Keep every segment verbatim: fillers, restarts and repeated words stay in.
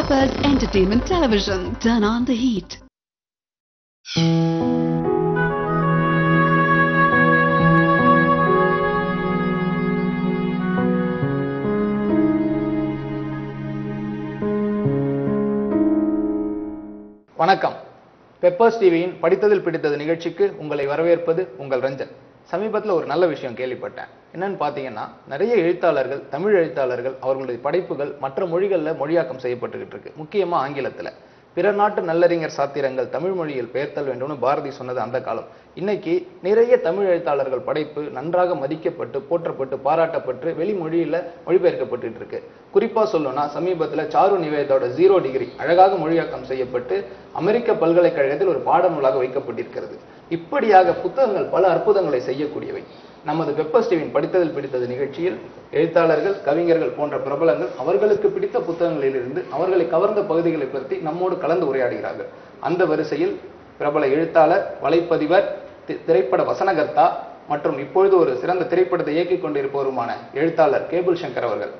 Peppers Entertainment Television. Turn on the heat. வணக்கம். Peppers டிவியின் படித்ததில் பிடித்தது நிகழ்ச்சிக்கு உங்களை வரவேற்பது உங்கள் ரஞ்சன். சமீபத்தில் ஒரு நல்ல விஷயம் கேள்விப்பட்டேன். என்னன்னு பார்த்தீங்கன்னா, நிறைய எழுத்தாளர்கள், தமிழ் எழுத்தாளர்கள் அவர்களுடைய படைப்புகள் மற்ற மொழிகளில் மொழியாக்கம் செய்யப்பட்டுக்கிட்டு இருக்கு. முக்கியமாக ஆங்கிலத்தில். பிற நாட்டு நல்லறிஞர் சாத்திரங்கள் தமிழ் மொழியில் பெயர்த்தல் வேண்டும்னு பாரதி சொன்னது அந்த காலம். இன்னைக்கு நிறைய தமிழ் எழுத்தாளர்கள் படைப்பு நன்றாக மதிக்கப்பட்டு போற்றப்பட்டு பாராட்டப்பட்டு வெளி மொழியில மொழிபெயர்க்கப்பட்டு இருக்கு. குறிப்பா சொல்லணும்னா, சமீபத்துல சாரு நிவேதோட ஜீரோ டிகிரி அழகாக மொழியாக்கம் செய்யப்பட்டு அமெரிக்க பல்கலைக்கழகத்தில் ஒரு பாடநூலாக வைக்கப்பட்டிருக்கிறது. இப்படியாக புத்தகங்கள் பல அற்புதங்களை செய்யக்கூடியவை. நமது பெப்பர்ஸ் டிவியின் படித்ததில் பிடித்தது நிகழ்ச்சியில் எழுத்தாளர்கள், கவிஞர்கள் போன்ற பிரபலங்கள் அவர்களுக்கு பிடித்த புத்தகங்களிலிருந்து அவர்களை கவர்ந்த பகுதிகளை பற்றி நம்மோடு கலந்து உரையாடுகிறார்கள். அந்த வரிசையில் பிரபல எழுத்தாளர், வலைப்பதிவர், திரைப்பட வசனகர்த்தா மற்றும் இப்பொழுது ஒரு சிறந்த திரைப்படத்தை இயக்கிக் கொண்டிருப்பவருமான எழுத்தாளர் கேபிள் சங்கர் அவர்கள்.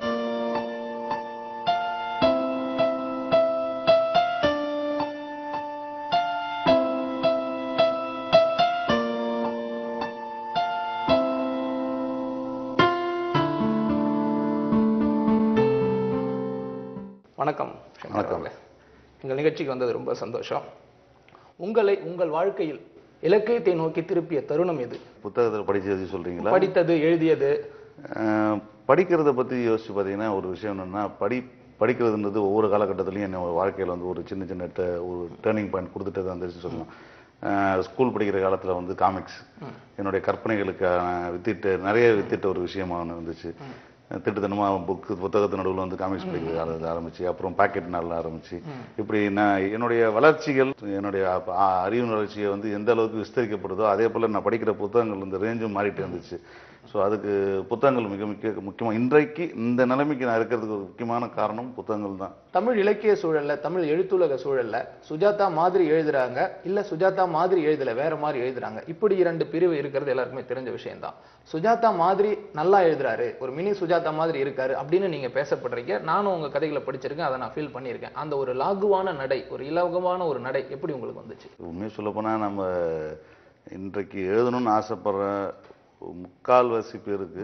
வணக்கம். வணக்கம். எங்கள் நிகழ்ச்சிக்கு வந்தது ரொம்ப சந்தோஷம். உங்களை உங்கள் வாழ்க்கையில் இலக்கியத்தை நோக்கி திருப்பிய தருணம் எது? புத்தகத்தில் படிச்சது சொல்றீங்களா? படித்தது, எழுதியது. படிக்கிறத பத்தி யோசிச்சு பார்த்தீங்கன்னா, ஒரு விஷயம் என்னன்னா, படி படிக்கிறதுன்றது ஒவ்வொரு காலகட்டத்திலையும் என்ன வாழ்க்கையில் வந்து ஒரு சின்ன சின்ன ஒரு டேர்னிங் பாயிண்ட் கொடுத்துட்டு தான் இருந்துச்சு சொல்லலாம். ஸ்கூல் படிக்கிற காலத்தில் வந்து காமிக்ஸ் என்னுடைய கற்பனைகளுக்கு வித்திட்டு நிறைய வித்திட்ட ஒரு விஷயமா இருந்துச்சு. திட்டத்தனமாக புக்கு புத்தகத்து நடுவில் வந்து காமிக்ஸ் படிக்கிறது ஆரம்பிச்சு, அப்புறம் பாக்கெட் நாளில் ஆரம்பிச்சு, இப்படி நான் என்னுடைய வளர்ச்சிகள், என்னுடைய அறிவு வளர்ச்சியை வந்து எந்த அளவுக்கு விஸ்தரிக்கப்படுதோ அதே போல் நான் படிக்கிற புத்தகங்கள் இந்த ரேஞ்சும் மாறிட்டு இருந்துச்சு. ஸோ அதுக்கு புத்தகங்கள் மிக முக்கிய முக்கியமாக இன்றைக்கு இந்த நிலைமைக்கு நான் இருக்கிறதுக்கு ஒரு முக்கியமான காரணம் புத்தகங்கள் தான். தமிழ் இலக்கிய சூழல்ல, தமிழ் எழுத்துலக சூழல்ல சுஜாதா மாதிரி எழுதுறாங்க, இல்ல சுஜாதா மாதிரி எழுதல வேற மாதிரி எழுதுறாங்க, இப்படி இரண்டு பிரிவு இருக்கிறது எல்லாருக்குமே தெரிஞ்ச விஷயம் தான். சுஜாதா மாதிரி நல்லா எழுதுறாரு, ஒரு மினி சுஜாதா மாதிரி இருக்காரு அப்படின்னு நீங்க பேசப்படுறீங்க. நானும் உங்க கதைகளை படிச்சிருக்கேன், அதை நான் ஃபீல் பண்ணியிருக்கேன். அந்த ஒரு லாகுவான நடை, ஒரு இலவகமான ஒரு நடை எப்படி உங்களுக்கு வந்துச்சு? உண்மையை சொல்ல போனா, நம்ம இன்றைக்கு எழுதணும்னு ஆசைப்படுற முக்கால்வாசி பேருக்கு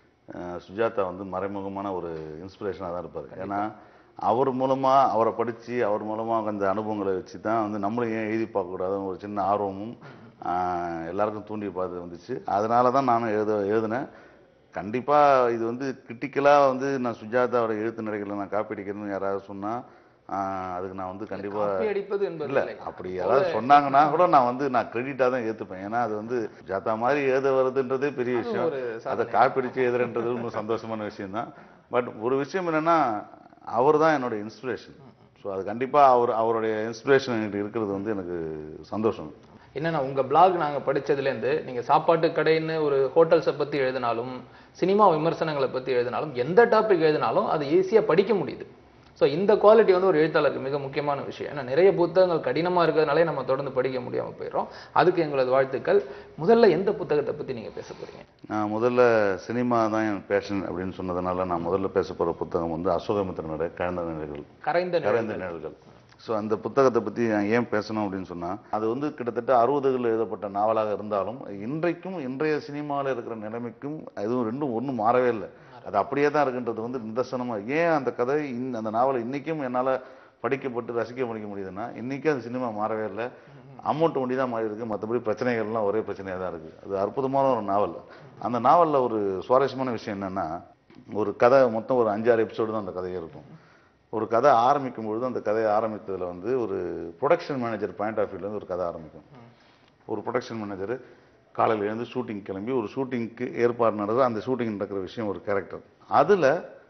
சுஜாதா வந்து மறைமுகமான ஒரு இன்ஸ்பிரேஷனாக தான் இருப்பார். ஏன்னா அவர் மூலமாக, அவரை படித்து அவர் மூலமாக அந்த அனுபவங்களை வச்சு தான் வந்து நம்மளும் ஏன் எழுதி பார்க்கக்கூடாதுன்னு ஒரு சின்ன ஆர்வமும் எல்லாருக்கும் தூண்டி பார்த்து வந்துச்சு. அதனால தான் நானும் எழுத எழுதினேன். கண்டிப்பாக இது வந்து கிரிட்டிக்கலாக வந்து நான் சுஜாதாவோட எழுத்து நடைகளை நான் காப்பி அடிக்கிறேன்னு யாராவது சொன்னால் அதுக்கு நான் வந்து கண்டிப்பாக இல்லை, அப்படி யாராவது சொன்னாங்கன்னா கூட நான் வந்து நான் கிரெடிட்டாக தான் ஏற்றுப்பேன். ஏன்னா அது வந்து ஜாதா மாதிரி எழுத வருதுன்றதே பெரிய விஷயம். அதை காப்பிடிச்சு எழுதுறன்றது இன்னும் சந்தோஷமான விஷயம் தான். பட் ஒரு விஷயம் என்னன்னா, அவர் தான் என்னோட இன்ஸ்பிரேஷன். ஸோ அது கண்டிப்பாக அவர் அவருடைய இன்ஸ்பிரேஷன் என்கிட்ட இருக்கிறது வந்து எனக்கு சந்தோஷம். என்னன்னா, உங்க பிளாக் நாங்க படிச்சதுலேருந்து நீங்க சாப்பாட்டு கடைன்னு ஒரு ஹோட்டல்ஸை பத்தி எழுதினாலும், சினிமா விமர்சனங்களை பத்தி எழுதினாலும், எந்த டாபிக் எழுதினாலும் அது ஈஸியா படிக்க முடியுது. ஸோ இந்த குவாலிட்டி வந்து ஒரு எழுத்தாளருக்கு மிக முக்கியமான விஷயம். ஏன்னா நிறைய புத்தகங்கள் கடினமாக இருக்கிறதுனாலே நம்ம தொடர்ந்து படிக்க முடியாமல் போயிடும். அதுக்கு எங்களது வாழ்த்துக்கள். முதல்ல எந்த புத்தகத்தை பற்றி நீங்கள் பேச போறீங்க? நான் முதல்ல சினிமா தான் என் பேஷன் அப்படின்னு சொன்னதுனால நான் முதல்ல பேச போகிற புத்தகம் வந்து அசோகமித்திரனுடைய கரைந்த நிழல்கள். கரைந்த கரைந்த நிழல்கள். ஸோ அந்த புத்தகத்தை பற்றி நான் ஏன் பேசணும் அப்படின்னு சொன்னால், அது வந்து கிட்டத்தட்ட அறுபதுகளில் எழுதப்பட்ட நாவலாக இருந்தாலும் இன்றைக்கும் இன்றைய சினிமாவில் இருக்கிற நிலைமைக்கும் எதுவும் ரெண்டும் ஒன்றும் மாறவே இல்லை. அது அப்படியே தான் இருக்குன்றது வந்து நிதர்சனமாக. ஏன் அந்த கதை இன் அந்த நாவலை இன்றைக்கும் என்னால் படிக்கப்பட்டு ரசிக்க முடிக்க முடியுதுன்னா, இன்றைக்கும் அந்த சினிமா மாறவே இல்லை, அமௌண்ட் ஒண்டி தான் மாறி இருக்குது. மற்றபடி பிரச்சனைகள்லாம் ஒரே பிரச்சனையாக தான் இருக்குது. அது அற்புதமான ஒரு நாவல். அந்த நாவலில் ஒரு சுவாரஸ்யமான விஷயம் என்னென்னா, ஒரு கதை மொத்தம் ஒரு அஞ்சாறு எபிசோடு தான் அந்த கதையே இருக்கும். ஒரு கதை ஆரம்பிக்கும் பொழுது அந்த கதையை ஆரம்பித்ததில் வந்து ஒரு ப்ரொடக்ஷன் மேனேஜர் பாயிண்ட் ஆஃப் வியூலேருந்து ஒரு கதை ஆரம்பிக்கும். ஒரு ப்ரொடக்ஷன் மேனேஜர் காலையில் எழுந்து ஷூட்டிங் கிளம்பி ஒரு ஷூட்டிங்க்கு ஏற்பாடு நடக்குது. அந்த ஷூட்டிங் நடக்கிற விஷயம் ஒரு கேரக்டர். அதில்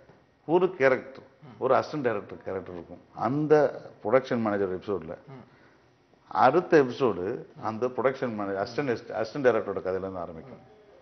ஒரு கேரக்டர், ஒரு அசிஸ்டன்ட் டைரக்டர் கேரக்டர் இருக்கும் அந்த ப்ரொடக்ஷன் மேனேஜர் எபிசோடில். அடுத்த எபிசோடு அந்த ப்ரொடக்ஷன் மேனேஜர் அசிஸ்டன்ட் அசிஸ்டன்ட் டைரக்டரோட கதையிலேருந்து ஆரம்பிக்கும்.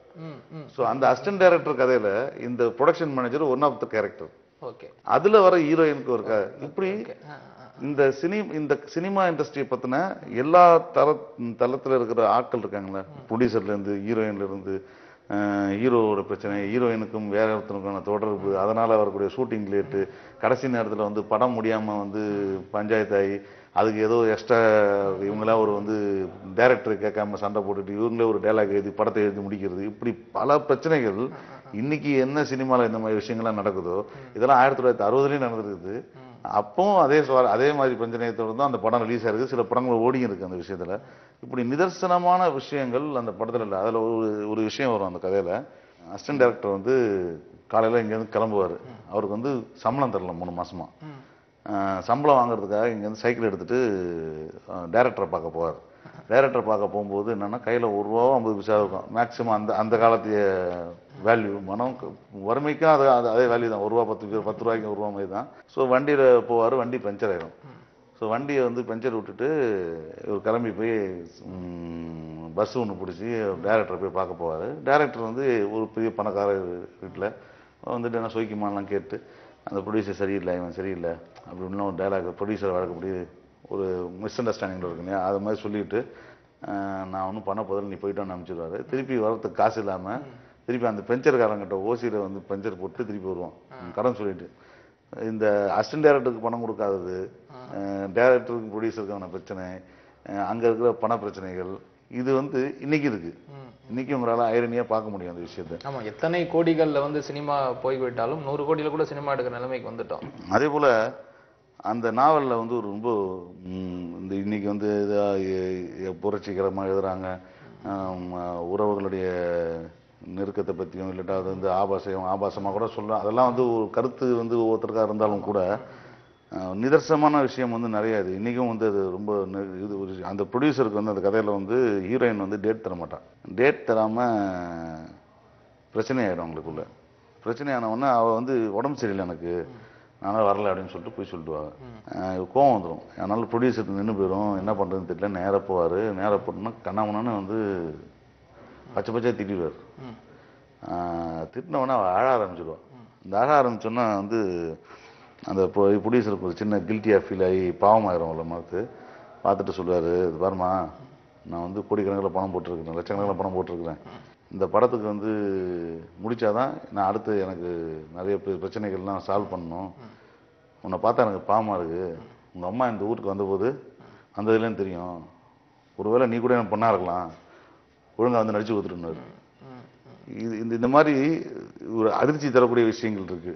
ஸோ அந்த அசிஸ்டன்ட் டைரக்டர் கதையில் இந்த production manager one of the character. அதுல வர ஹீரோயினுக்கு ஒரு கதை. இப்படி இந்த சினி இந்த சினிமா இண்டஸ்ட்ரியை பத்தின எல்லா தர தளத்துல இருக்கிற ஆட்கள் இருக்காங்களா, ப்ரொடியூசர்ல இருந்து ஹீரோயின்ல இருந்து ஹீரோவோட பிரச்சனை, ஹீரோயினுக்கும் வேற ஒருத்தனுக்கான தொடர்பு, அதனால் வரக்கூடிய ஷூட்டிங் லேட்டு, கடைசி நேரத்தில் வந்து படம் முடியாமல் வந்து பஞ்சாயத்தாகி அதுக்கு ஏதோ எக்ஸ்ட்ரா இவங்களா ஒரு வந்து டைரக்டரை கேட்காம சண்டை போட்டுட்டு இவங்களே ஒரு டைலாக் எழுதி படத்தை எழுதி முடிக்கிறது, இப்படி பல பிரச்சனைகள் இன்னைக்கு என்ன சினிமாவில் இந்த மாதிரி விஷயங்கள்லாம் நடக்குதோ இதெல்லாம் ஆயிரத்தி தொள்ளாயிரத்தி அறுபதுலேயும் நடந்திருக்குது. அப்பவும் அதே அதே மாதிரி பிரச்சனையத்தோடு தான் அந்த படம் ரிலீஸ் ஆகிருக்கு. சில படங்கள் ஓடியும் இருக்கு அந்த விஷயத்தில். இப்படி நிதர்சனமான விஷயங்கள் அந்த படத்தில் இல்லை. அதில் ஒரு ஒரு விஷயம் வரும் அந்த கதையில். அசிஸ்டன்ட் டைரக்டர் வந்து காலையில் இங்கேருந்து கிளம்புவார். அவருக்கு வந்து சம்பளம் தரல மூணு மாசமா. சம்பளம் வாங்குறதுக்காக இங்கேருந்து சைக்கிள் எடுத்துட்டு டைரக்டரை பார்க்க போவார். டைரக்டரை பார்க்க போகும்போது என்னன்னா கையில் ஒரு ரூபா ஐம்பது பைசா இருக்கும் மேக்சிமம். அந்த அந்த காலத்திய வேல்யூ மனம் வறுமைக்கும் அது அதே வேல்யூ தான். ஒரு ரூபா பத்து பத்து ரூபாய்க்கு ஒரு ரூபா மாதிரி தான். ஸோ வண்டியில் போவார். வண்டி பஞ்சர் ஆயிடும். ஸோ வண்டியை வந்து பஞ்சர் விட்டுட்டு இவர் கிளம்பி போய் பஸ் ஒன்று பிடிச்சி டைரக்டரை போய் பார்க்க போவார். டைரக்டர் வந்து ஒரு பெரிய பணக்கார வீட்டில் வந்துட்டு என்ன சோய்க்குமாலாம் கேட்டு அந்த ப்ரொடியூசர் சரியில்லை, இவன் சரியில்லை அப்படின்லாம் ஒரு டைலாக் ப்ரொடியூசர் வழக்கப்படி ஒரு மிஸ் அண்டர்ஸ்டாண்டிங்கில் இருக்குங்க. அது மாதிரி சொல்லிவிட்டு நான் ஒன்றும் பண்ண போதில் நீ போயிட்டோன்னு அனுப்பிச்சிடுவாரு. திருப்பி வரத்துக்கு காசு இல்லாமல் திருப்பி அந்த பெஞ்சர்காரங்கிட்ட ஓசியில் வந்து பெஞ்சர் போட்டு திருப்பி வருவான் கடன் சொல்லிட்டு. இந்த அசிஸ்டன்ட் டைரக்டருக்கு பணம் கொடுக்காதது, டைரக்டருக்கு ப்ரொடியூசருக்கான பிரச்சனை, அங்கே இருக்கிற பண பிரச்சனைகள், இது வந்து இன்னைக்கு இருக்கு. இன்னைக்கு உங்களால் ஐரனியாக பார்க்க முடியும் அந்த விஷயத்தை. ஆமாம், எத்தனை கோடிகளில் வந்து சினிமா போய்விட்டாலும் நூறு கோடியில் கூட சினிமா எடுக்கிற நிலைமைக்கு வந்துட்டோம். அதே போல் அந்த நாவலில் வந்து ஒரு ரொம்ப இந்த இன்னைக்கு வந்து இதாக புரட்சிகரமாக எழுதுறாங்க. உறவுகளுடைய நெருக்கத்தை பற்றியும் இல்லாட்டா அது வந்து ஆபாசம் ஆபாசமாக கூட சொல்லலாம். அதெல்லாம் வந்து ஒரு கருத்து வந்து ஒவ்வொருத்தருக்காக இருந்தாலும் கூட நிதர்சனமான விஷயம் வந்து நிறையா இது. இன்றைக்கும் வந்து அது ரொம்ப இது ஒரு அந்த ப்ரொடியூசருக்கு வந்து அந்த கதையில் வந்து ஹீரோயின் வந்து டேட் தர மாட்டான். டேட் தராமல் பிரச்சனை ஆகிடும் அவங்களுக்குள்ள. பிரச்சனை ஆனவுடனே அவள் வந்து உடம்பு சரியில்லை எனக்கு, அதனால் வரலை அப்படின்னு சொல்லிட்டு போய் சொல்லிட்டுவாங்க. கோவம் வந்துடும். அதனால் ப்ரொடியூசருக்கு நின்று போயிடும். என்ன பண்ணுறதுன்னு தெரியல. நேராக போவார். நேராக போட்டோம்னா கண்ணாமண்ணான்னு வந்து பச்சை பச்சையாக திட்டிடுவார். திட்டினவுடனே அவள் அழ ஆரம்பிச்சிடுவான். இந்த அழ ஆரம்பிச்சோன்னா வந்து அந்த ப்ரொடியூசருக்கு ஒரு சின்ன கில்ட்டியாக ஃபீல் ஆகி பாவமாயிரும். அவளை பார்த்து பார்த்துட்டு சொல்லுவார், இது பாருமா, நான் வந்து கோடிக்கணக்கில் பணம் போட்டிருக்கிறேன், லட்சக்கணக்கில் பணம் போட்டிருக்கிறேன். இந்த படத்துக்கு வந்து முடித்தாதான் நான் அடுத்து எனக்கு நிறைய பிரச்சனைகள்லாம் சால்வ் பண்ணணும். உன்னை பார்த்தா எனக்கு பாவமாக இருக்குது. உங்கள் அம்மா இந்த ஊருக்கு வந்தபோது அந்த இதுலேயும் தெரியும். ஒருவேளை நீ கூட எனக்கு பொண்ணாக இருக்கலாம், ஒழுங்காக வந்து நடிச்சு கொடுத்துருந்தாரு. இது இந்த இந்த மாதிரி ஒரு அதிர்ச்சி தரக்கூடிய விஷயங்கள் இருக்கு.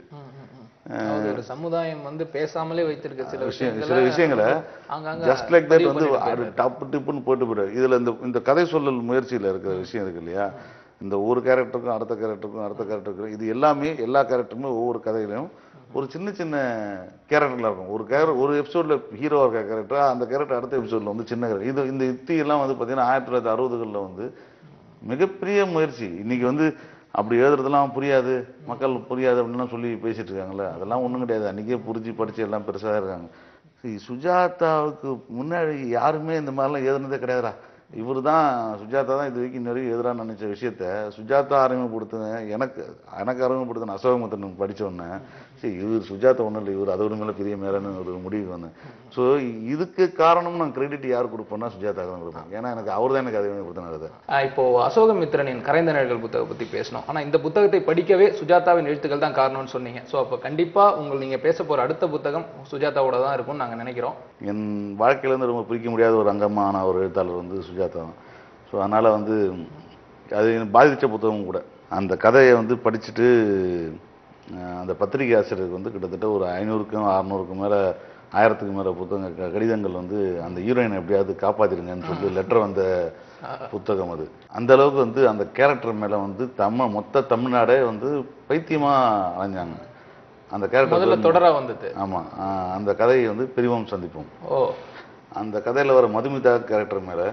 சமுதாயம் வந்து பேசாமலே வைத்திருக்க சில விஷயம் சில விஷயங்களை ஜஸ்ட் லைக் தட் வந்து டப்பு டிப்புன்னு போட்டு போயிடுறாரு. இதுல இந்த இந்த கதை சொல்லல் முயற்சியில் இருக்கிற விஷயம் இருக்கு இல்லையா, இந்த ஒரு கேரக்டருக்கும் அடுத்த கேரக்டருக்கும் அடுத்த கேரக்டருக்கும் இது எல்லாமே எல்லா கேரக்டருமே ஒவ்வொரு கதையிலையும் ஒரு சின்ன சின்ன கேரக்டர்லாம் இருக்கும். ஒரு கேரக்டர் ஒரு எபிசோட்ல ஹீரோவா இருக்க கேரக்டரா அந்த கேரக்டர் அடுத்த எபிசோட்ல வந்து சின்ன கேரக்டர். இது இந்த யுத்தி எல்லாம் வந்து பார்த்தீங்கன்னா ஆயிரத்தி தொள்ளாயிரத்தி அறுபதுகளில் வந்து மிகப்பெரிய முயற்சி. இன்னைக்கு வந்து அப்படி எழுதுறதுலாம் புரியாது, மக்கள் புரியாது அப்படின்லாம் சொல்லி பேசிட்டு இருக்காங்கல்ல, அதெல்லாம் ஒன்றும் கிடையாது. அன்றைக்கே புரிஞ்சு படித்து எல்லாம் பெருசாக இருக்காங்க. சுஜாதாவுக்கு முன்னாடி யாருமே இந்த மாதிரிலாம் எழுதுனதே கிடையாதுடா. இவர் தான் சுஜாதா தான் இது வரைக்கும் நிறைய எதிராக நினைச்ச விஷயத்த சுஜாதா அறிமுகப்படுத்தினேன். எனக்கு எனக்கு அறிமுகப்படுத்தின அசோகமுத்தன் படித்தோடனே சரி இவர் சுஜாதா ஒன்றும் இல்லை, இவர் அதோட மேலே பெரிய மேலன்னு ஒரு முடிவுக்கு வந்தேன். ஸோ இதுக்கு காரணம் நான் கிரெடிட் யார் கொடுப்பேன்னா சுஜாதா தான் கொடுப்பேன். ஏன்னா எனக்கு அவர் தான் எனக்கு அறிமுகப்படுத்தினார். இப்போ அசோகமித்திரனின் கரைந்த நிழல்கள் புத்தகம் பற்றி பேசணும். ஆனால் இந்த புத்தகத்தை படிக்கவே சுஜாதாவின் எழுத்துக்கள் தான் காரணம்னு சொன்னீங்க. ஸோ அப்போ கண்டிப்பாக உங்கள் நீங்கள் பேச போகிற அடுத்த புத்தகம் சுஜாதாவோட தான் இருக்கும்னு நாங்கள் நினைக்கிறோம். என் வாழ்க்கையிலேருந்து ரொம்ப பிரிக்க முடியாத ஒரு அங்கமான ஒரு எழுத்தாளர் வந்து சுஜாதா தான். ஸோ அதனால் வந்து அது பாதித்த புத்தகம் கூட. அந்த கதையை வந்து படிச்சுட்டு அந்த பத்திரிகை ஆசிரியருக்கு வந்து கிட்டத்தட்ட ஒரு ஐநூறுக்கும் அறுநூறுக்கும் மேலே ஆயிரத்துக்கு மேலே புத்தக கடிதங்கள் வந்து அந்த ஹீரோயினை எப்படியாவது காப்பாற்றிருங்கன்னு சொல்லி லெட்டர் வந்த புத்தகம் அது. அந்த அளவுக்கு வந்து அந்த கேரக்டர் மேலே வந்து தமிழ் மொத்த தமிழ்நாடே வந்து பைத்தியமாக அலைஞ்சாங்க. அந்த கேரக்டர் தொடரா வந்தது. ஆமாம், அந்த கதையை வந்து பிரிவோம் சந்திப்போம். ஓ அந்த கதையில் வர மதுமிதா கேரக்டர் மேலே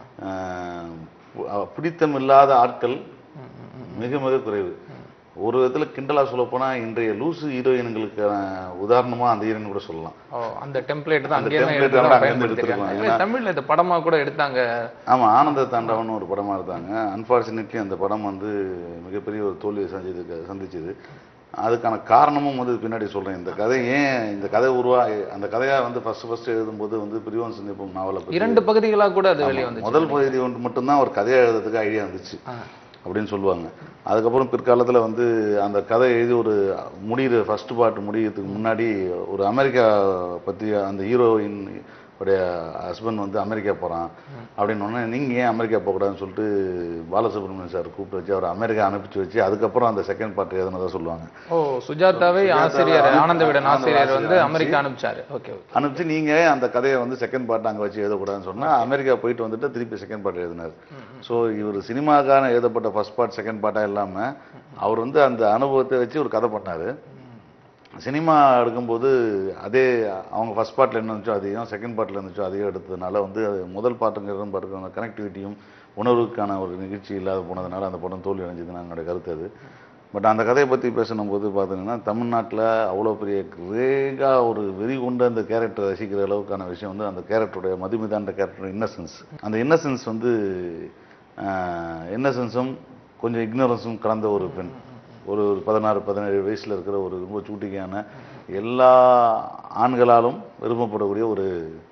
பிடித்தம் இல்லாத ஆட்கள் மிக மிக குறைவு. ஒரு விதத்தில் கிண்டலா சொல்ல போனா இன்றைய லூசு ஹீரோயின்களுக்கான உதாரணமா அந்த ஹீரோயின் கூட சொல்லலாம். அந்த டெம்ப்ளேட் தான் தமிழ்ல இந்த படமா கூட எடுத்தாங்க. ஆமா, ஆனந்த தாண்டவன் ஒரு படமா எடுத்தாங்க. அன்பார்ச்சுனேட்லி அந்த படம் வந்து மிகப்பெரிய ஒரு தோல்வியை சந்திச்சது சந்திச்சது அதுக்கான காரணமும் வந்து பின்னாடி சொல்றேன். இந்த கதை ஏன் இந்த கதை உருவா அந்த கதையா வந்து ஃபர்ஸ்ட் ஃபர்ஸ்ட் எழுதும்போது வந்து பிரிவோம் சந்திப்போம் நாவலை இரண்டு பகுதிகளாக கூட அது வெளியே வந்து முதல் பகுதி ஒன்று மட்டும்தான் ஒரு கதையை எழுதுறதுக்கு ஐடியா வந்துச்சு. அப்படின்னு சொல்லுவாங்க. அதுக்கப்புறம் பிற்காலத்தில் வந்து அந்த கதை எழுதி ஒரு முடிகிற ஃபர்ஸ்ட் பார்ட் முடிகிறதுக்கு முன்னாடி ஒரு அமெரிக்கா பற்றி அந்த ஹீரோயின் உடைய ஹஸ்பண்ட் வந்து அமெரிக்கா போகிறான் அப்படின்னு ஒன்று, நீங்கள் ஏன் அமெரிக்கா போகக்கூடாதுன்னு சொல்லிட்டு பாலசுப்ரமணியன் சார் கூப்பிட்டு வச்சு அவர் அமெரிக்கா அனுப்பிச்சு வச்சு அதுக்கப்புறம் அந்த செகண்ட் பார்ட் எதுனதா சொல்லுவாங்க. ஓ, சுஜாதாவை ஆசிரியர் ஆனந்த விடன் ஆசிரியர் வந்து அமெரிக்கா அனுப்பிச்சாரு. ஓகே, அனுப்பிச்சு நீங்கள் அந்த கதையை வந்து செகண்ட் பார்ட் அங்கே வச்சு எழுதக்கூடாதுன்னு சொன்னால் அமெரிக்கா போயிட்டு வந்துட்டு திருப்பி செகண்ட் பார்ட் எழுதினார். ஸோ இவர் சினிமாக்கான எழுதப்பட்ட ஃபர்ஸ்ட் பார்ட் செகண்ட் பார்ட்டாக இல்லாமல் அவர் வந்து அந்த அனுபவத்தை வச்சு ஒரு கதை பண்ணார். சினிமா எடுக்கும்போது அதே அவங்க ஃபர்ஸ்ட் பார்ட்டில் என்ன இருந்துச்சோ அதையும் செகண்ட் பார்ட்டில் இருந்துச்சோ அதையும் எடுத்ததுனால வந்து அது முதல் பாட்டுங்கிறது பாட்டுக்கான கனெக்டிவிட்டியும் உணர்வுக்கான ஒரு நிகழ்ச்சி இல்லாத போனதுனால அந்த படம் தோல்வி அடைஞ்சதுன்னு என்னோட கருத்து அது. பட் அந்த கதையை பற்றி பேசணும்போது பார்த்தீங்கன்னா தமிழ்நாட்டில் அவ்வளோ பெரிய கிரேகாக ஒரு வெறி கொண்டு அந்த கேரக்டரை ரசிக்கிற அளவுக்கான விஷயம் வந்து அந்த கேரக்டருடைய மதுமிதான்ற கேரக்டரோட இன்னசென்ஸ். அந்த இன்னசென்ஸ் வந்து இன்னசென்ஸும் கொஞ்சம் இக்னோரன்ஸும் கலந்த ஒரு பெண், ஒரு பதினாறு பதினேழு வயசில் இருக்கிற ஒரு ரொம்ப சூட்டிக்கான எல்லா ஆண்களாலும் விரும்பப்படக்கூடிய ஒரு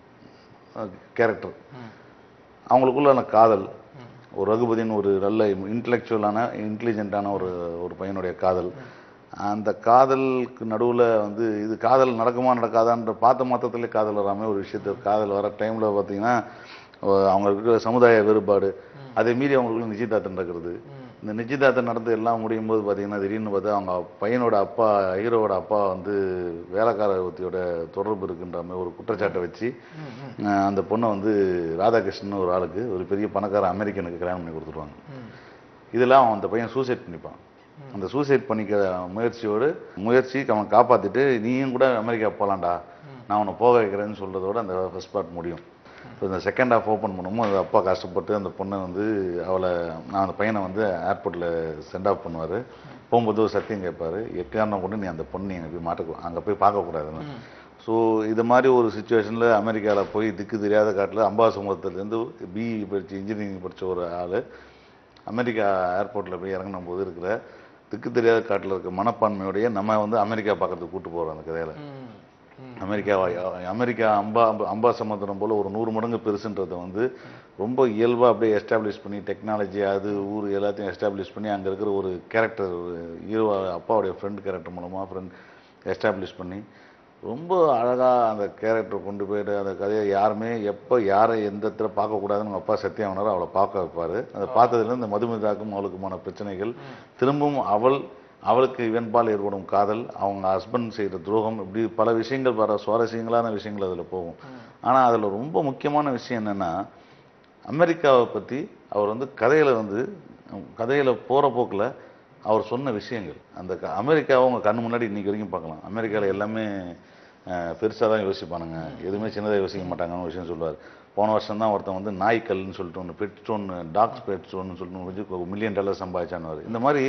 கேரக்டர். அவங்களுக்குள்ளான காதல், ஒரு ரகுபதியின் ஒரு நல்ல இன்டலெக்சுவலான இன்டெலிஜென்ட்டான ஒரு ஒரு பையனுடைய காதல். அந்த காதலுக்கு நடுவில் வந்து இது காதல் நடக்குமா நடக்காதான்ற பார்த்த மாத்திரத்திலே காதல் வராமல் ஒரு விஷயத்த காதல் வர டைமில் பார்த்தீங்கன்னா அவங்க இருக்கிற சமுதாய வேறுபாடு அதை மீறி அவங்களுக்குள்ள நிச்சயதார்த்தம் நடக்கிறது. இந்த நிச்சயதார்த்தம் நடந்து எல்லாம் முடியும் போது பார்த்தீங்கன்னா திடீர்னு பார்த்தா அவங்க பையனோட அப்பா ஹீரோவோட அப்பா வந்து வேலைக்கார ஒருத்தியோட தொடர்பு இருக்குன்ற மாதிரி ஒரு குற்றச்சாட்டை வச்சு அந்த பொண்ணை வந்து ராதாகிருஷ்ணன் ஒரு ஆளுக்கு ஒரு பெரிய பணக்கார அமெரிக்கனுக்கு கல்யாணம் பண்ணி கொடுத்துருவாங்க. இதெல்லாம் அந்த பையன் சூசைட் பண்ணிப்பான். அந்த சூசைட் பண்ணிக்க முயற்சியோடு முயற்சி அவன் காப்பாற்றிட்டு நீயும் கூட அமெரிக்கா போகலான்டா நான் அவனை போக வைக்கிறேன்னு சொல்கிறதோட அந்த ஃபர்ஸ்ட் பார்ட் முடியும். ஸோ இந்த செகண்ட் ஹாஃப் ஓப்பன் பண்ணும்போது அந்த அப்பா கஷ்டப்பட்டு அந்த பொண்ணை வந்து அவளை நான் அந்த பையனை வந்து ஏர்போர்ட்டில் சென்ட் ஆஃப் பண்ணுவார். போகும்போது ஒரு சத்தியம் கேட்பார், எக்காரணம் கொண்டு நீ அந்த பொண்ணு அங்கே போய் மாட்ட அங்கே போய் பார்க்கக்கூடாதுன்னு. ஸோ இது மாதிரி ஒரு சுச்சுவேஷனில் அமெரிக்காவில் போய் திக்கு தெரியாத காட்டில் அம்பாசமுகத்துலேருந்து பிஇ படித்து இன்ஜினியரிங் படித்த ஒரு ஆள் அமெரிக்கா ஏர்போர்ட்டில் போய் இறங்கின போது இருக்கிற திக்கு தெரியாத காட்டில் இருக்க மனப்பான்மையோடைய நம்ம வந்து அமெரிக்கா பார்க்கறதுக்கு கூப்பிட்டு போகிறோம். அந்த கதையில் அமெரிக்கா அமெரிக்கா அம்பா அம்பா சமுத்திரம் போல் ஒரு நூறு மடங்கு பெருசுன்றதை வந்து ரொம்ப இயல்பாக அப்படியே எஸ்டாப்ளிஷ் பண்ணி டெக்னாலஜி அது ஊர் எல்லாத்தையும் எஸ்டாப்ளிஷ் பண்ணி அங்கே இருக்கிற ஒரு கேரக்டர் ஹீரோ அப்பாவுடைய ஃப்ரெண்ட் கேரக்டர் மூலமாக ஃப்ரெண்ட் எஸ்டாப்ளிஷ் பண்ணி ரொம்ப அழகாக அந்த கேரக்டரை கொண்டு போயிட்டு அந்த கதையை யாருமே எப்போ யாரை எந்த இடத்துல பார்க்கக்கூடாதுன்னு அப்பா சத்தியம் ஆனாரோ அவளை பார்க்க வைப்பார். அதை பார்த்ததுலேருந்து இந்த மதுமிதாக்கும் அவளுக்குமான பிரச்சனைகள் திரும்பவும் அவள் அவளுக்கு இவன்பால் ஏற்படும் காதல் அவங்க ஹஸ்பண்ட் செய்கிற துரோகம் இப்படி பல விஷயங்கள் வர சுவாரஸ்யங்களான விஷயங்கள் அதில் போகும். ஆனால் அதில் ரொம்ப முக்கியமான விஷயம் என்னென்னா அமெரிக்காவை பற்றி அவர் வந்து கதையில் வந்து கதையில் போகிற போக்கில் அவர் சொன்ன விஷயங்கள் அந்த அமெரிக்காவை அவங்க கண்ணு முன்னாடி இன்றைக்கி வரைக்கும் பார்க்கலாம். அமெரிக்காவில் எல்லாமே பெருசாக தான் யோசிப்பானுங்க, எதுவுமே சின்னதாக யோசிக்க மாட்டாங்கன்னு ஒரு விஷயம் சொல்லுவார். போன வருஷம் தான் ஒருத்தன் வந்து நாய்க்கல்னு சொல்லிட்டு ஒன்று பெட் ஸ்டோன் டாக்ஸ் பெட் ஸ்டோன்னு சொல்லிட்டு ஒரு மில்லியன் டாலர் சம்பாதிச்சான்னு இந்த மாதிரி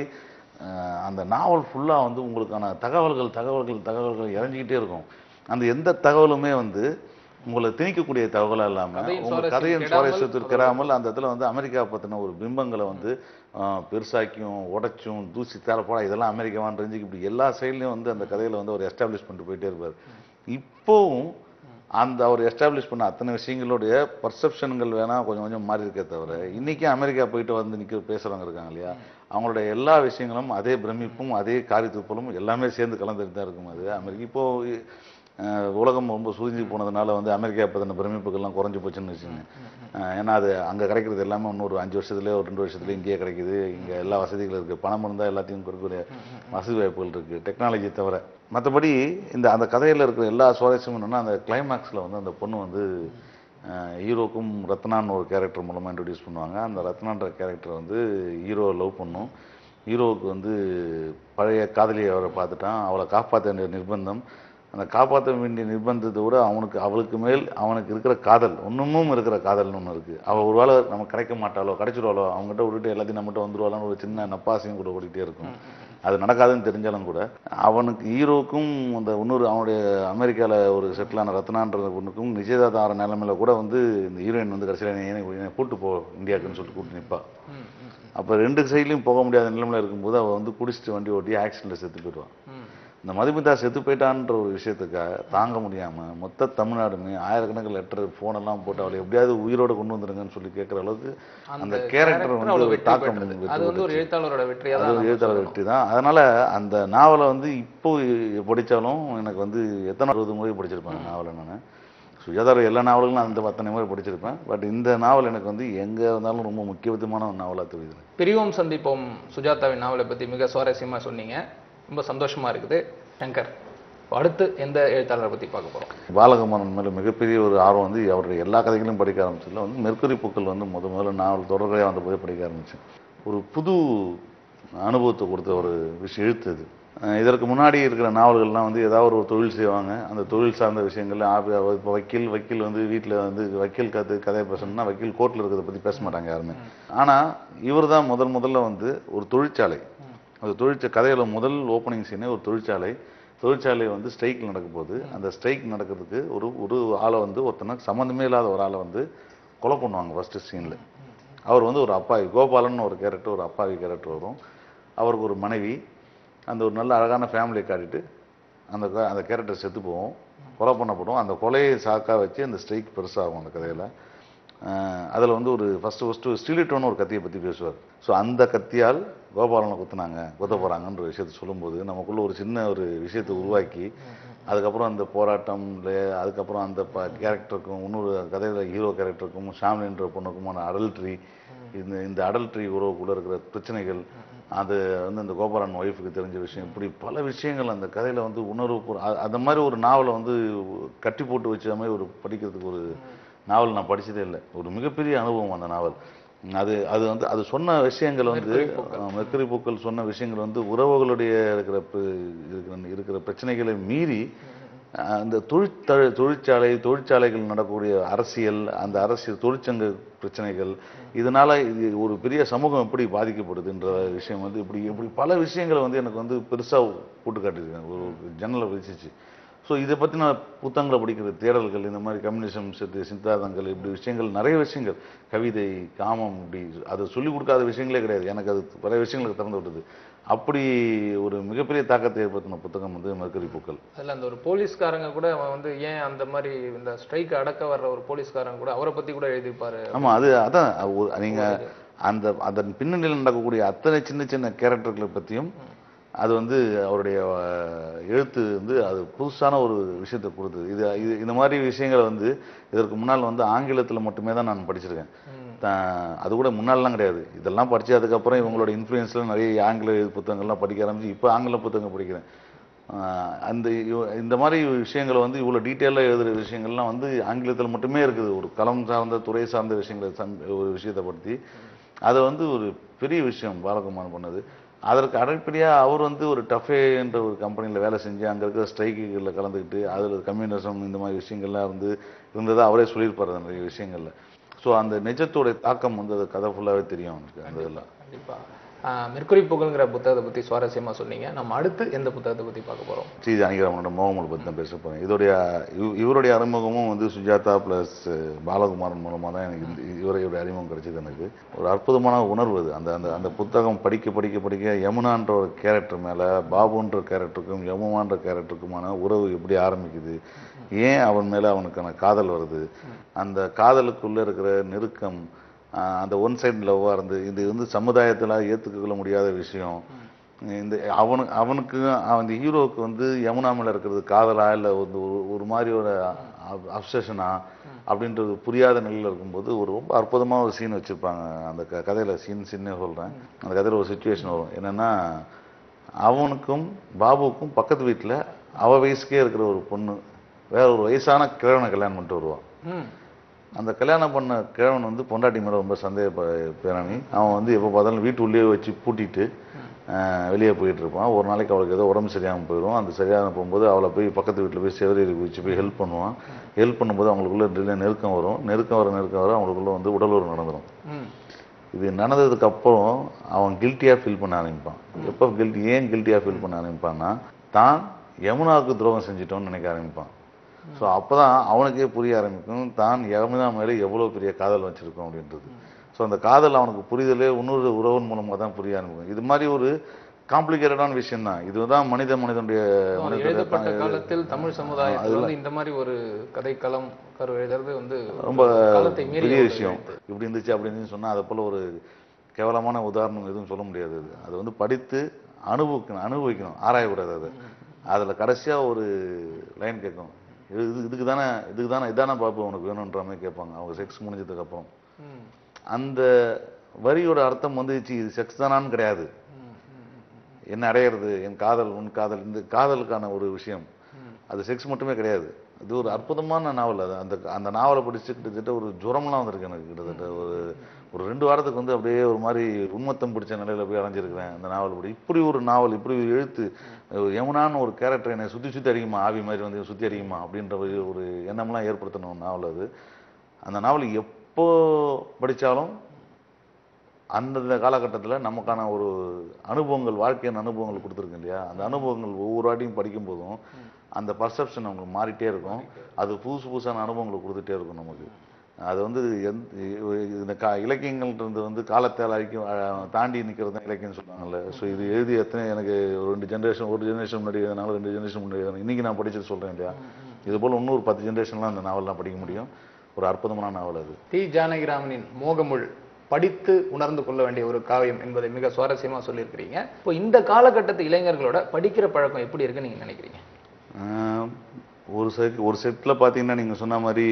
அந்த நாவல் ஃபுல்லாக வந்து உங்களுக்கான தகவல்கள் தகவல்கள் தகவல்கள் இறஞ்சிக்கிட்டே இருக்கும். அந்த எந்த தகவலுமே வந்து உங்களை திணிக்கக்கூடிய தகவலாக இல்லாமல் உங்கள் கதையின் சுவாரஸ்யத்திற்கிறாமல் அந்த இடத்துல வந்து அமெரிக்கா பற்றின ஒரு பிம்பங்களை வந்து பெருசாக்கியும் உடைச்சும் தூசி தேரப்போடா இதெல்லாம் அமெரிக்காவான் தெரிஞ்சுக்கு இப்படி எல்லா சைட்லையும் வந்து அந்த கதையில் வந்து அவர் எஸ்டாப்ளிஷ் பண்ணிட்டு போயிட்டே இருப்பார். இப்போவும் அந்த அவர் எஸ்டாப்ளிஷ் பண்ண அத்தனை விஷயங்களுடைய பர்செப்ஷன்கள் வேணால் கொஞ்சம் கொஞ்சம் மாறி இருக்கே தவிர இன்றைக்கி அமெரிக்கா போயிட்டு வந்து நிற்க பேசுகிறவங்க இருக்காங்க இல்லையா, அவங்களுடைய எல்லா விஷயங்களும் அதே பிரமிப்பும் அதே காரித்துப்பலும் எல்லாமே சேர்ந்து கலந்துட்டு தான் இருக்கும். அது அமெரிக்கா இப்போது உலகம் ரொம்ப சூழ்ச்சி போனதுனால வந்து அமெரிக்கா பற்றின பிரமிப்புகள்லாம் குறைஞ்சி போச்சுன்னு வச்சுங்க. ஏன்னா அது அங்கே கிடைக்கிறது எல்லாமே இன்னொரு அஞ்சு வருஷத்துலேயே ஒரு ரெண்டு வருஷத்துலேயே இங்கேயே கிடைக்குது. இங்கே எல்லா வசதிகளும் இருக்குது, பணம் இருந்தால் எல்லாத்தையும் கொடுக்கக்கூடிய வசதி வாய்ப்புகள் இருக்குது டெக்னாலஜி தவிர. மற்றபடி இந்த அந்த கதையில் இருக்கிற எல்லா சுவாரஸ்யமும் என்னென்னா அந்த கிளைமேக்ஸில் வந்து அந்த பொண்ணு வந்து ஹீரோக்கும் ரத்னான்னு ஒரு கேரக்டர் மூலமாக இன்ட்ரடியூஸ் பண்ணுவாங்க. அந்த ரத்னான்ற கேரக்டர் வந்து ஹீரோவை லவ் பண்ணும். ஹீரோவுக்கு வந்து பழைய காதலியை அவரை பார்த்துட்டான், அவளை காப்பாற்ற வேண்டிய நிர்பந்தம். அந்த காப்பாற்ற வேண்டிய நிர்பந்தத்தை விட அவனுக்கு அவளுக்கு மேல் அவனுக்கு இருக்கிற காதல் ஒன்றுமும் இருக்கிற காதல்னு ஒன்று இருக்குது. அவள் ஒரு வேளை நம்ம கிடைக்க மாட்டாளோ கிடைச்சிடுவாளோ அவங்ககிட்ட விட்டுட்டு எல்லாத்தையும் நம்மகிட்ட வந்துடுவாளான்னு ஒரு சின்ன நப்பாசையும் கூட ஓடிக்கிட்டே இருக்கும். அது நடக்காதுன்னு தெரிஞ்சாலும் கூட அவனுக்கு ஹீரோவுக்கும் அந்த இன்னொரு அவனுடைய அமெரிக்காவில் ஒரு செட்டிலான ரத்னான்ற பொண்ணுக்கும் நிச்சயதார்த்தம் ஆகிற நிலைமையில கூட வந்து இந்த ஹீரோயின் வந்து கடைசியில் என்னை கூட்டு போ இந்தியாவுக்குன்னு சொல்லிட்டு கூப்பிட்டு நிற்பா. அப்போ ரெண்டு சைட்லையும் போக முடியாத நிலைமையில் இருக்கும்போது அவள் வந்து குடிச்சிட்டு வண்டி ஓட்டி ஆக்சிடென்ட்டில் செத்து போயிடுவான். இந்த மதுமிதா செத்து போயிட்டான்ற ஒரு விஷயத்துக்காக தாங்க முடியாம மொத்த தமிழ்நாடுமே ஆயிரக்கணக்கில் லெட்டர் போன் எல்லாம் போட்டு அவளை எப்படியாவது உயிரோட கொண்டு வந்துருங்கன்னு சொல்லி கேட்கிற அளவுக்கு அந்த கேரக்டர் வந்து ஒரு தாக்கம் அது வந்து ஒரு எழுத்தாளரோட வெற்றி அது ஒரு எழுத்தாளர் வெற்றி தான். அதனால அந்த நாவலை வந்து இப்போ படிச்சாலும் எனக்கு வந்து எத்தனை அறுபது முறை படிச்சிருப்பேன் நாவலை. நான் சுஜாதாவோட எல்லா நாவல்களும் அந்த அத்தனை முறை படிச்சிருப்பேன். பட் இந்த நாவல் எனக்கு வந்து எங்க இருந்தாலும் ரொம்ப முக்கியத்துவமான ஒரு நாவலா தெரியுது. பிரிவோம் சந்திப்போம் சுஜாதாவின் நாவலை பத்தி மிக சுவாரஸ்யமா சொன்னீங்க. ரொம்ப சந்தோஷமா இருக்குது. சங்கர், அடுத்து எந்த எழுத்தாளரை பத்தி பார்க்க போறோம்? பாலகுமாரன் மேல மிகப்பெரிய ஒரு ஆர்வம் வந்து அவருடைய எல்லா கதைகளையும் படிக்க ஆரம்பிச்சதுல வந்து மெர்க்குரி பூக்கள் வந்து முத முதல்ல நாவல் தொடர்கதையாக வந்த போய் படிக்க ஆரம்பிச்சேன். ஒரு புது அனுபவத்தை கொடுத்த ஒரு விஷயம் எழுத்து அது. இதற்கு முன்னாடி இருக்கிற நாவல்கள்லாம் வந்து ஏதாவது ஒரு தொழில் செய்வாங்க, அந்த தொழில் சார்ந்த விஷயங்கள். இப்போ வக்கீல் வக்கீல் வந்து வீட்டில் வந்து வக்கீல் கற்று கதையை பேசணும்னா வக்கீல் கோர்ட்டில் இருக்கிறத பற்றி பேச மாட்டாங்க யாருமே. ஆனால் இவர் தான் முதல் முதல்ல வந்து ஒரு தொழிற்சாலை, அந்த தொழிற்சா கதையில முதல் ஓப்பனிங் சீனே ஒரு தொழிற்சாலை. தொழிற்சாலை வந்து ஸ்ட்ரைக் நடக்க போகுது. அந்த ஸ்ட்ரைக் நடக்கிறதுக்கு ஒரு ஒரு ஆளை வந்து ஒருத்தனை சம்மந்தமே இல்லாத ஒரு ஆளை வந்து கொலை பண்ணுவாங்க ஃபர்ஸ்ட் சீனில். அவர் வந்து ஒரு அப்பாவி, கோபாலன் ஒரு கேரக்டர், ஒரு அப்பாவி கேரக்டர் வரும். அவருக்கு ஒரு மனைவி, அந்த ஒரு நல்ல அழகான ஃபேமிலியை காட்டிட்டு அந்த அந்த கேரக்டர் செத்து போவோம், கொலை பண்ணப்படும். அந்த கொலையை சாக்கா வச்சு அந்த ஸ்ட்ரைக் பெருசாகும் அந்த கதையில். அதில் வந்து ஒரு ஃபஸ்ட்டு ஃபஸ்ட்டு ஸ்டீலிட்டோன்னு ஒரு கத்தியை பற்றி பேசுவார். ஸோ அந்த கத்தியால் கோபாலனை குத்துனாங்க, குத்த போகிறாங்கன்ற விஷயத்தை சொல்லும்போது நமக்குள்ள ஒரு சின்ன ஒரு விஷயத்தை உருவாக்கி அதுக்கப்புறம் அந்த போராட்டம், அதுக்கப்புறம் அந்த ப கேரக்டருக்கும் இன்னொரு கதையில் ஹீரோ கேரக்டருக்கும் ஷாம்லின்ற பொண்ணுக்குமான அடல்ட்ரி, இந்த இந்த அடல்ட்ரி உறவுக்குள்ளே இருக்கிற பிரச்சனைகள், அது வந்து அந்த கோபாலன் ஒய்ஃபுக்கு தெரிஞ்ச விஷயம், இப்படி பல விஷயங்கள் அந்த கதையில் வந்து உணர்வு. அந்த மாதிரி ஒரு நாவலை வந்து கட்டி போட்டு வச்ச மாதிரி ஒரு படிக்கிறதுக்கு ஒரு நாவல் நான் படிச்சதே இல்லை. ஒரு மிகப்பெரிய அனுபவம் அந்த நாவல். அது அது வந்து அது சொன்ன விஷயங்கள் வந்து மெர்க்குரி பூக்கள் சொன்ன விஷயங்கள் வந்து உறவுகளுடைய இருக்கிற இருக்கிற பிரச்சனைகளை மீறி அந்த தொழிற்த தொழிற்சாலை தொழிற்சாலைகள் நடக்கக்கூடிய அரசியல், அந்த அரசியல் தொழிற்சங்க பிரச்சனைகள், இதனால இது ஒரு பெரிய சமூகம் எப்படி பாதிக்கப்படுதுன்ற விஷயம் வந்து இப்படி இப்படி பல விஷயங்களை வந்து எனக்கு வந்து பெருசாக போட்டு காட்டியிருக்கேன், ஒரு ஜன்னலை விரிச்சிச்சு. ஸோ இதை பற்றின புத்தகங்களை படிக்கிற தேடல்கள், இந்த மாதிரி கம்யூனிசம் சித்த சித்தாந்தங்கள், இப்படி விஷயங்கள் நிறைய விஷயங்கள், கவிதை, காமம், இப்படி அது சொல்லிக் கொடுக்காத விஷயங்களே கிடையாது. எனக்கு அது பல விஷயங்களுக்கு திறந்து விட்டது. அப்படி ஒரு மிகப்பெரிய தாக்கத்தை ஏற்படுத்தின புத்தகம் வந்து மெர்க்குரி பூக்கள். அதில் அந்த ஒரு போலீஸ்காரங்க கூட வந்து ஏன் அந்த மாதிரி இந்த ஸ்ட்ரைக் அடக்க வர்ற ஒரு போலீஸ்காரங்க கூட அவரை பற்றி கூட எழுதிப்பாரு. ஆமாம், அது அதான் நீங்கள் அந்த அதன் பின்னணியில் நடக்கக்கூடிய அத்தனை சின்ன சின்ன கேரக்டர்களை பற்றியும் அது வந்து அவருடைய எழுத்து வந்து அது புதுசான ஒரு விஷயத்தை கொடுத்தது. இது இது இந்த மாதிரி விஷயங்களை வந்து இதற்கு முன்னால் வந்து ஆங்கிலத்தில் மட்டுமே தான் நான் படிச்சிருக்கேன். அது கூட முன்னாள்லாம் கிடையாது. இதெல்லாம் படித்து அதுக்கப்புறம் இவங்களோட இன்ஃப்ளூயன்ஸில் நிறைய ஆங்கில புத்தகங்கள்லாம் படிக்க ஆரம்பிச்சு இப்போ ஆங்கில புத்தகம் படிக்கிறேன். அந்த இந்த மாதிரி விஷயங்களை வந்து இவ்வளோ டீட்டெயிலாக எழுதுகிற விஷயங்கள்லாம் வந்து ஆங்கிலத்தில் மட்டுமே இருக்குது. ஒரு களம் சார்ந்த துறை சார்ந்த விஷயங்களை ஒரு விஷயத்தை பற்றி அதை வந்து ஒரு பெரிய விஷயம் பாலகுமாரன் பண்ணது. அதற்கு அடிப்படையாக அவர் வந்து ஒரு டஃபே என்ற ஒரு கம்பெனியில் வேலை செஞ்சு அங்கே இருக்கிற ஸ்ட்ரைக்குகளில் கலந்துக்கிட்டு அதில் கம்யூனிசம் இந்த மாதிரி விஷயங்கள்லாம் வந்து இருந்ததாக அவரே சொல்லியிருப்பார் நிறைய விஷயங்களில். ஸோ அந்த நிஜத்தோடைய தாக்கம் வந்து அது கதை ஃபுல்லாகவே தெரியும் அவனுக்கு அந்த இதெல்லாம். கண்டிப்பாக மெர்க்குரி பூக்கள்ங்கிற புத்தகத்தை பற்றி சுவாரஸ்யமாக சொன்னீங்க. நம்ம அடுத்து எந்த புத்தகத்தை பற்றி பார்க்க போகிறோம்? ஸ்ரீ ஜானகிராமனோட மோகமுல் பற்றி தான் பேச போகிறேன். இதோடைய இவருடைய அறிமுகமும் வந்து சுஜாதா ப்ளஸ் பாலகுமாரன் மூலமாக தான் எனக்கு இவரையோட அறிமுகம் கிடைச்சது. எனக்கு ஒரு அற்புதமான உணர்வு அது. அந்த அந்த அந்த புத்தகம் படிக்க படிக்க படிக்க யமுனான்ற ஒரு கேரக்டர் மேலே பாபுன்ற கேரக்டருக்கும் யமுனான்ற கேரக்டருக்குமான உறவு எப்படி ஆரம்பிக்குது, ஏன் அவன் மேலே அவனுக்கான காதல் வருது, அந்த காதலுக்குள்ளே இருக்கிற நெருக்கம், அந்த ஒன் சைடு லவ்வாக இருந்து இது வந்து சமுதாயத்தில் ஏற்றுக்கொள்ள முடியாத விஷயம். இந்த அவனு அவனுக்கு அந்த ஹீரோவுக்கு வந்து யமுனா மேலே இருக்கிறது காதலா இல்லை வந்து ஒரு ஒரு மாதிரி ஒரு அப்சஷனா அப்படின்றது புரியாத நிலையில் இருக்கும்போது ஒரு ரொம்ப அற்புதமாக ஒரு சீன் வச்சுருப்பாங்க அந்த க கதையில் சீன் சீன்னே சொல்கிறேன். அந்த கதையில் ஒரு சுச்சுவேஷன் வரும். என்னென்னா அவனுக்கும் பாபுவுக்கும் பக்கத்து வீட்டில் அவ வயசுக்கே இருக்கிற ஒரு பொண்ணு வேற ஒரு வயசான கிழவனை கல்யாணம் பண்ணிட்டு வருவான். அந்த கல்யாணம் பண்ண கிழவன் வந்து பொண்டாட்டி மேலே ரொம்ப சந்தேக பேரணி. அவன் வந்து எப்போ பார்த்தாலும் வீட்டு உள்ளே வச்சு பூட்டிட்டு வெளியே போயிட்டு இருப்பான். ஒரு நாளைக்கு அவளுக்கு ஏதோ உடம்பு சரியாமல் போயிடும். அந்த சரியான போகும்போது அவளை போய் பக்கத்து வீட்டில் போய் செவரேறி வச்சு போய் ஹெல்ப் பண்ணுவான். ஹெல்ப் பண்ணும்போது அவங்களுக்குள்ள நெருக்கம் வரும். நெருக்கம் வர நெருக்கம் வர அவங்களுக்குள்ள வந்து உடலுறவு நடந்துடும். இது நடந்ததுக்கு அப்புறம் அவன் கில்ட்டியாக ஃபீல் பண்ண ஆரம்பிப்பான். எப்போ கில்ட்டி ஏன் கில்ட்டியாக ஃபீல் பண்ண ஆரம்பிப்பான்னா தான் யமுனாவுக்கு துரோகம் செஞ்சிட்டோன்னு நினைக்க ஆரம்பிப்பான். ஸோ அப்போ தான் அவனுக்கே புரிய ஆரம்பிக்கும் தான் யமுனா மேலே எவ்வளோ பெரிய காதல் வச்சுருக்கோம் அப்படின்றது. ஸோ அந்த காதல் அவனுக்கு புரிதலே இன்னொரு உறவின் மூலமாக தான் புரிய ஆரம்பிக்கும். இது மாதிரி ஒரு காம்ப்ளிகேட்டடான விஷயம் தான். இதுதான் மனித மனிதனுடைய எழுதப்பட்ட காலத்தில் தமிழ் சமுதாயத்தில் வந்து இந்த மாதிரி ஒரு கதைக்களம் கரு எழுதுறது வந்து ரொம்ப காலத்தை பெரிய விஷயம். இப்படி இருந்துச்சு அப்படி இருந்துச்சு சொன்னா அதை போல ஒரு கேவலமான உதாரணம் எதுவும் சொல்ல முடியாது. அது அது வந்து படித்து அனுபவிக்கணும் அனுபவிக்கணும் ஆராயக்கூடாது. அது அதுல கடைசியா ஒரு லைன் கேட்கும், இது இதுக்கு தானே இதுக்கு தானே இதானே பாப்பு உனக்கு வேணுன்ற மாதிரி கேட்பாங்க அவங்க செக்ஸ் முடிஞ்சதுக்கு அப்புறம். அந்த வரியோட அர்த்தம் வந்து இது செக்ஸ் தானான்னு கிடையாது, என்ன அடையிறது என் காதல் உன் காதல், இந்த காதலுக்கான ஒரு விஷயம். அது செக்ஸ் மட்டுமே கிடையாது. இது ஒரு அற்புதமான நாவல். அது அந்த அந்த நாவலை படிச்சு கிட்டத்தட்ட ஒரு ஜுரம்லாம் வந்திருக்கு எனக்கு. கிட்டத்தட்ட ஒரு ஒரு ரெண்டு வாரத்துக்கு வந்து அப்படியே ஒரு மாதிரி உண்மத்தம் பிடிச்ச நிலையில போய் அடைஞ்சிருக்கிறேன் அந்த நாவல் படி. இப்படி ஒரு நாவல், இப்படி ஒரு எழுத்து, யமுனான்னு ஒரு கேரக்டர் என்னை சுற்றி சுற்றி அடிக்குமா, ஆவி மாதிரி வந்து சுற்றி அடிக்குமா அப்படின்ற ஒரு எண்ணம்லாம் ஏற்படுத்தின ஒரு நாவல் அது. அந்த நாவல் எப்போ படித்தாலும் அந்தந்த காலகட்டத்தில் நமக்கான ஒரு அனுபவங்கள், வாழ்க்கையான அனுபவங்கள் கொடுத்துருக்கு இல்லையா, அந்த அனுபவங்கள் ஒவ்வொரு வாட்டியும் படிக்கும் போதும் அந்த பர்செப்ஷன் நமக்கு மாறிட்டே இருக்கும். அது புதுசு புதுசான அனுபவங்களை கொடுத்துட்டே இருக்கும் நமக்கு. அது வந்து இந்த கா இலக்கியங்கள்ன்றது வந்து காலத்தால் அழிக்கும் தாண்டி நிற்கிறது தான் இலக்கியம் சொல்லுவாங்கல்ல. ஸோ இது எழுதி எத்தனை எனக்கு ஒரு ரெண்டு ஜென்ரேஷன் ஒரு ஜென்ரேஷன் முன்னாடி எழுதினாலும் ரெண்டு ஜென்ரேஷன் முன்னாடி எழுதினாலும் இன்னைக்கு நான் படிச்சது சொல்கிறேன் இல்லையா, இது போல் இன்னொரு பத்து ஜென்ரேஷன்லாம் அந்த நாவல்லாம் படிக்க முடியும். ஒரு அற்புதமான நாவல் அது. தி ஜானகிராமனின் மோகமுள் படித்து உணர்ந்து கொள்ள வேண்டிய ஒரு காவியம் என்பதை மிக சுவாரஸ்யமா சொல்லியிருக்கிறீங்க. இப்போ இந்த காலகட்டத்து இளைஞர்களோட படிக்கிற பழக்கம் எப்படி இருக்குன்னு நீங்க நினைக்கிறீங்க? ஒரு செட் ஒரு செட்டில் பார்த்தீங்கன்னா நீங்கள் சொன்ன மாதிரி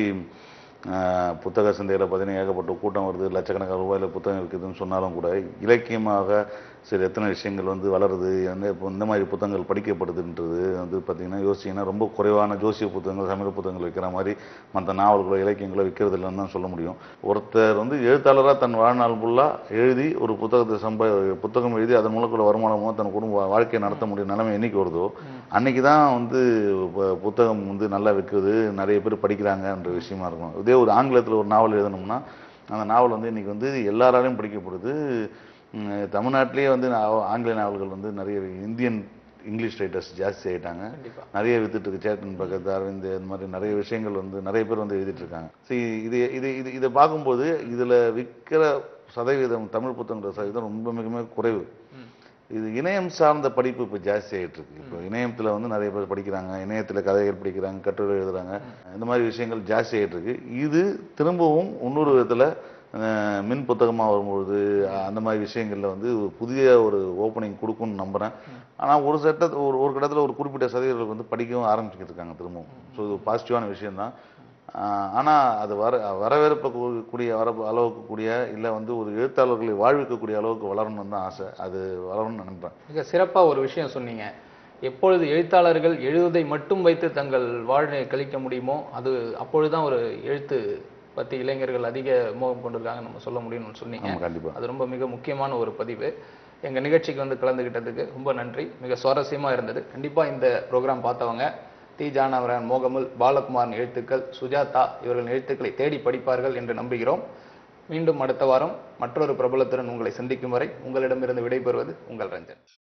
புத்தக சந்தையில் பார்த்தீங்கன்னா ஏகப்பட்ட கூட்டம் வருது, லட்சக்கணக்கான ரூபாயில் புத்தகம் இருக்குதுன்னு சொன்னாலும் கூட இலக்கியமாக சரி எத்தனை விஷயங்கள் வந்து வளருது, வந்து இப்போ இந்த மாதிரி புத்தகங்கள் படிக்கப்படுதுன்றது வந்து பார்த்தீங்கன்னா யோசிச்சிங்கன்னா ரொம்ப குறைவான ஜோசிய புத்தகங்கள் சமூக புத்தகங்கள் வைக்கிற மாதிரி மற்ற நாவல்களோ இலக்கியங்களோ விற்கிறது இல்லைன்னு தான் சொல்ல முடியும். ஒருத்தர் வந்து எழுத்தாளராக தன் வாழ்நாள் ஃபுல்லாக எழுதி ஒரு புத்தகத்தை சம்ப புத்தகம் எழுதி அதன் மூலக்குள்ள வருமானமோ தன் குடும்ப வாழ்க்கையை நடத்த முடியும் நிலைமை என்னைக்கு வருதோ அன்னைக்கு தான் வந்து புத்தகம் வந்து நல்லா விற்குது, நிறைய பேர் படிக்கிறாங்கன்ற விஷயமா இருக்கும். இதே ஒரு ஆங்கிலத்தில் ஒரு நாவல் எழுதணும்னா அந்த நாவல் வந்து இன்னைக்கு வந்து எல்லாராலையும் படிக்கப்படுது. தமிழ்நாட்டிலேயே வந்து ஆங்கில நாவல்கள் வந்து நிறைய இந்தியன் இங்கிலீஷ் ரைட்டர்ஸ் ஜாஸ்தி ஆகிட்டாங்க, நிறைய வித்துட்டு இருக்கு. சேட்டன் பகத், அரவிந்த், இந்த மாதிரி நிறைய விஷயங்கள் வந்து நிறைய பேர் வந்து எழுதிட்டு இருக்காங்க. சரி, இது இது இது இதை பார்க்கும்போது இதில் விற்கிற சதவீதம் தமிழ் புத்தகங்கள் சதவீதம் ரொம்ப மிக மிக குறைவு. இது இணையம் சார்ந்த படிப்பு இப்போ ஜாஸ்தி ஆகிட்டு இருக்கு. இப்போ இணையத்தில் வந்து நிறைய பேர் படிக்கிறாங்க, இணையத்தில் கதைகள் படிக்கிறாங்க, கட்டுரை எழுதுறாங்க, இந்த மாதிரி விஷயங்கள் ஜாஸ்தி ஆகிட்டு இருக்கு. இது திரும்பவும் இன்னொரு விதத்தில் மின் புத்தகமாக வரும்பொழுது அந்த மாதிரி விஷயங்களில் வந்து புதிய ஒரு ஓப்பனிங் கொடுக்கும்னு நம்புகிறேன். ஆனால் ஒரு சட்ட ஒரு ஒரு கடத்தில் ஒரு குறிப்பிட்ட சதவீதர்கள் வந்து படிக்கவும் ஆரம்பிச்சுக்கிட்டு இருக்காங்க திரும்பவும். ஸோ இது பாசிட்டிவான விஷயம்தான். ஆனால் அது வர வரவேற்பக்கூடிய வர அளவுக்கு கூடிய இல்லை வந்து ஒரு எழுத்தாளர்களை வாழ்விக்கக்கூடிய அளவுக்கு வளரணும்னு தான் ஆசை. அது வளரணும்னு நினைப்பேன். மிக சிறப்பாக ஒரு விஷயம் சொன்னீங்க. எப்பொழுது எழுத்தாளர்கள் எழுதுவதை மட்டும் வைத்து தங்கள் வாழ்வை கழிக்க முடியுமோ அது அப்பொழுதுதான் ஒரு எழுத்து பற்றி இளைஞர்கள் அதிக மோகம் கொண்டிருக்காங்க நம்ம சொல்ல முடியும்னு சொன்னீங்க. கண்டிப்பாக அது ரொம்ப மிக முக்கியமான ஒரு பதிவு. எங்கள் நிகழ்ச்சிக்கு வந்து கலந்துக்கிட்டதுக்கு ரொம்ப நன்றி. மிக சுவாரஸ்யமாக இருந்தது. கண்டிப்பாக இந்த ப்ரோக்ராம் பார்த்தவங்க தி ஜானகிராமன், மோகமுள், பாலகுமாரின் எழுத்துக்கள், சுஜாதா இவர்களின் எழுத்துக்களை தேடி படிப்பார்கள் என்று நம்புகிறோம். மீண்டும் அடுத்த வாரம் மற்றொரு பிரபலத்துடன் உங்களை சந்திக்கும் வரை உங்களிடமிருந்து விடைபெறுவது உங்கள் ரஞ்சன்.